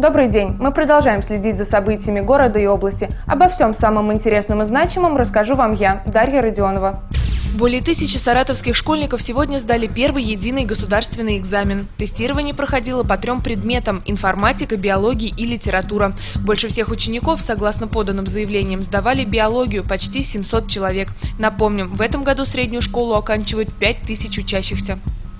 Добрый день! Мы продолжаем следить за событиями города и области. Обо всем самом интересном и значимом расскажу вам я, Дарья Родионова. Более 1000 саратовских школьников сегодня сдали первый единый государственный экзамен. Тестирование проходило по 3 предметам – информатика, биология и литература. Больше всех учеников, согласно поданным заявлениям, сдавали биологию – почти 700 человек. Напомним, в этом году среднюю школу оканчивают 5000 учащихся.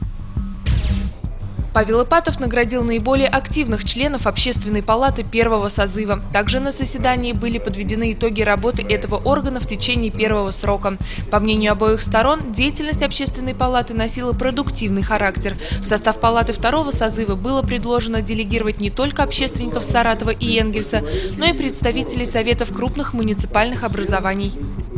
Павел Ипатов наградил наиболее активных членов Общественной палаты первого созыва. Также на заседании были подведены итоги работы этого органа в течение первого срока. По мнению обоих сторон, деятельность Общественной палаты носила продуктивный характер. В состав палаты второго созыва было предложено делегировать не только общественников Саратова и Энгельса, но и представителей советов крупных муниципальных образований.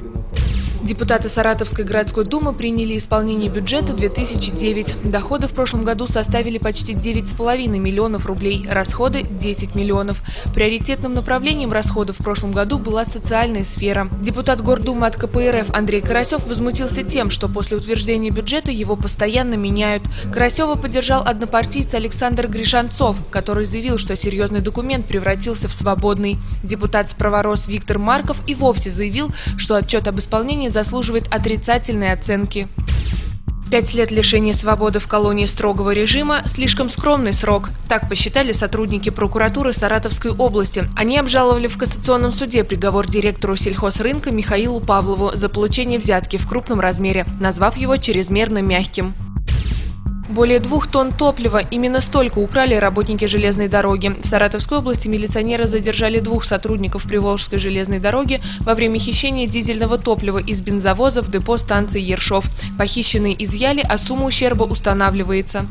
Депутаты Саратовской городской думы приняли исполнение бюджета 2009. Доходы в прошлом году составили почти 9,5 миллионов рублей, расходы – 10 миллионов. Приоритетным направлением расходов в прошлом году была социальная сфера. Депутат Гордумы от КПРФ Андрей Карасев возмутился тем, что после утверждения бюджета его постоянно меняют. Карасева поддержал однопартийца Александр Гришанцов, который заявил, что серьезный документ превратился в свободный. Депутат-справорос Виктор Марков и вовсе заявил, что отчет об исполнении заслуживает отрицательной оценки. 5 лет лишения свободы в колонии строгого режима – слишком скромный срок. Так посчитали сотрудники прокуратуры Саратовской области. Они обжаловали в кассационном суде приговор директору сельхозрынка Михаилу Павлову за получение взятки в крупном размере, назвав его чрезмерно мягким. Более 2 тонн топлива. Именно столько украли работники железной дороги. В Саратовской области милиционеры задержали 2 сотрудников Приволжской железной дороги во время хищения дизельного топлива из бензовоза в депо станции Ершов. Похищенные изъяли, а сумма ущерба устанавливается.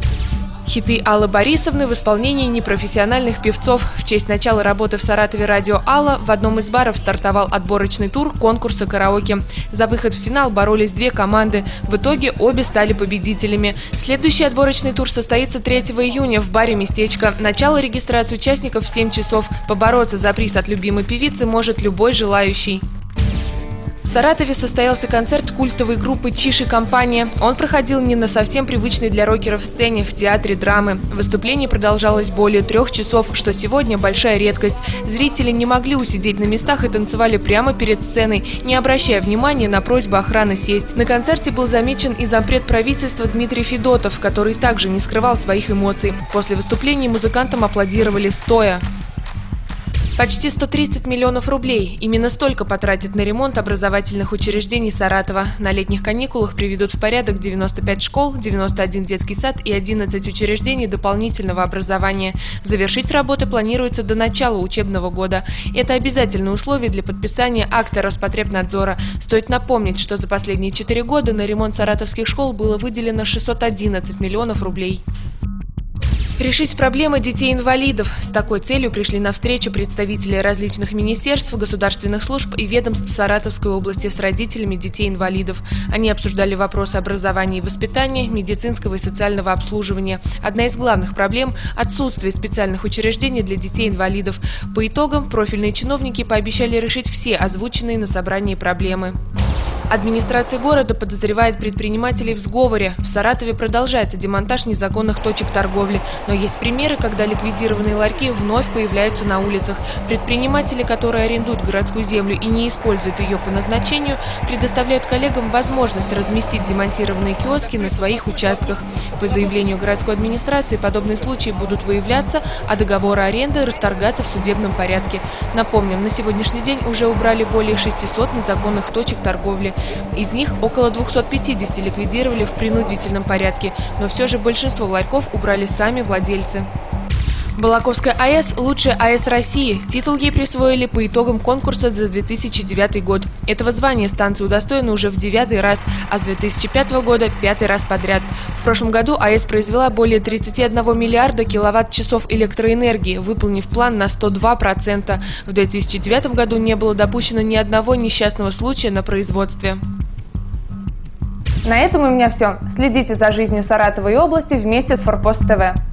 Хиты Аллы Борисовны в исполнении непрофессиональных певцов. В честь начала работы в Саратове радио «Алла» в одном из баров стартовал отборочный тур конкурса караоке. За выход в финал боролись 2 команды. В итоге обе стали победителями. Следующий отборочный тур состоится 3 июня в баре «Местечко». Начало регистрации участников в 7 часов. Побороться за приз от любимой певицы может любой желающий. В Саратове состоялся концерт культовой группы «Чиж и компания». Он проходил не на совсем привычной для рокеров сцене в театре драмы. Выступление продолжалось более 3 часов, что сегодня большая редкость. Зрители не могли усидеть на местах и танцевали прямо перед сценой, не обращая внимания на просьбу охраны сесть. На концерте был замечен и зампред правительства Дмитрий Федотов, который также не скрывал своих эмоций. После выступления музыкантам аплодировали стоя. Почти 130 миллионов рублей. Именно столько потратят на ремонт образовательных учреждений Саратова. На летних каникулах приведут в порядок 95 школ, 91 детский сад и 11 учреждений дополнительного образования. Завершить работы планируется до начала учебного года. Это обязательное условие для подписания акта Роспотребнадзора. Стоит напомнить, что за последние 4 года на ремонт саратовских школ было выделено 611 миллионов рублей. Решить проблемы детей-инвалидов. С такой целью пришли на встречу представители различных министерств, государственных служб и ведомств Саратовской области с родителями детей-инвалидов. Они обсуждали вопросы образования и воспитания, медицинского и социального обслуживания. Одна из главных проблем – отсутствие специальных учреждений для детей-инвалидов. По итогам профильные чиновники пообещали решить все озвученные на собрании проблемы. Администрация города подозревает предпринимателей в сговоре. В Саратове продолжается демонтаж незаконных точек торговли. Но есть примеры, когда ликвидированные ларьки вновь появляются на улицах. Предприниматели, которые арендуют городскую землю и не используют ее по назначению, предоставляют коллегам возможность разместить демонтированные киоски на своих участках. По заявлению городской администрации, подобные случаи будут выявляться, а договоры аренды расторгаться в судебном порядке. Напомним, на сегодняшний день уже убрали более 600 незаконных точек торговли. Из них около 250 ликвидировали в принудительном порядке, но все же большинство ларьков убрали сами владельцы. Балаковская АЭС – лучшая АЭС России. Титул ей присвоили по итогам конкурса за 2009 год. Этого звания станция удостоена уже в 9-й раз, а с 2005 года – 5-й раз подряд. В прошлом году АЭС произвела более 31 миллиарда киловатт-часов электроэнергии, выполнив план на 102%. В 2009 году не было допущено ни одного несчастного случая на производстве. На этом у меня все. Следите за жизнью Саратова и области вместе с Форпост ТВ.